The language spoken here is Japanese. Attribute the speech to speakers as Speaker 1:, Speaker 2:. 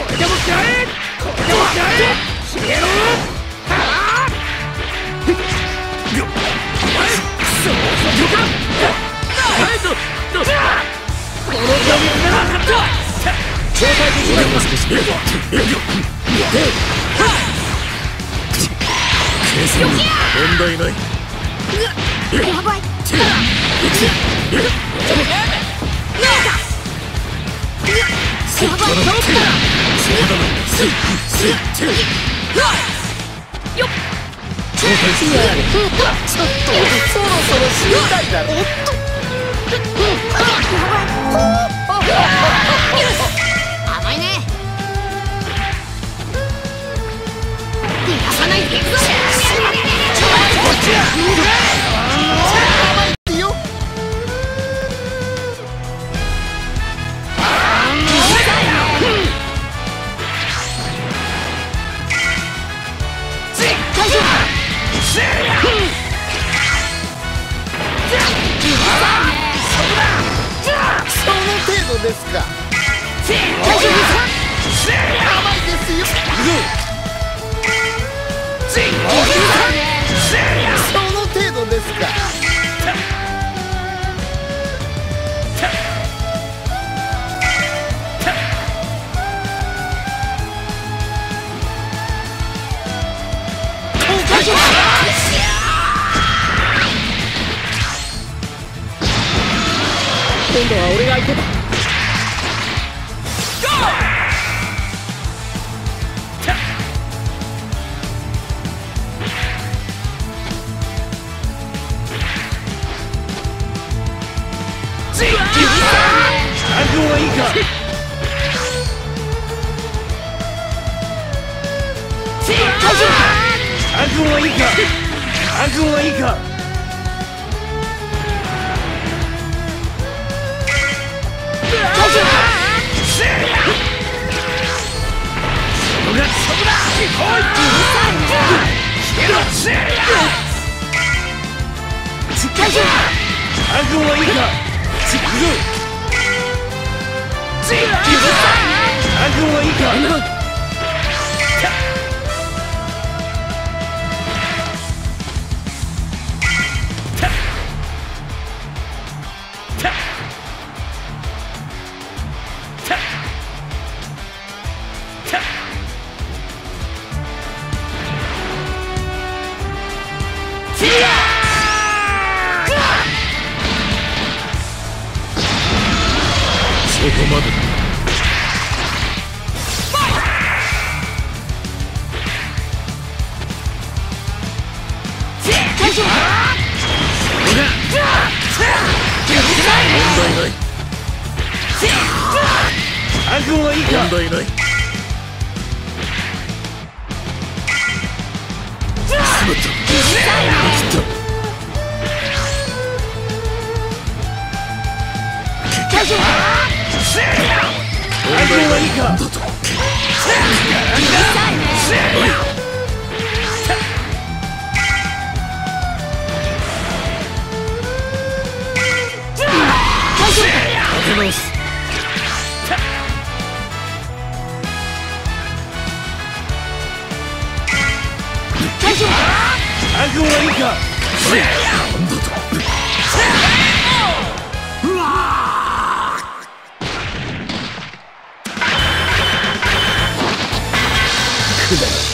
Speaker 1: れでも食らえ、これでも食らえ、消えろ。はあそうか。この病院がなかった。交代できないか。
Speaker 2: 問題ない。
Speaker 3: やばい。
Speaker 1: ちょっとそろそろ死にたいだろ。
Speaker 3: 甘いね。逃がさないでいくぞ。
Speaker 1: こっちや。甘いよ。その程度ですか。甘いですよ。その程度ですか。今度は俺が相手だ。半分はいいか。半分はいいか。半分はいいか。半分はいいか。半分はいいか。
Speaker 2: そこまでだ。問題ない。
Speaker 1: 半分はいいか。
Speaker 2: 問題ない。しまった。切った。
Speaker 1: 半分はいいか。
Speaker 2: なんだと。立て直す。
Speaker 1: 半分はいいか。
Speaker 2: なんだと。くだら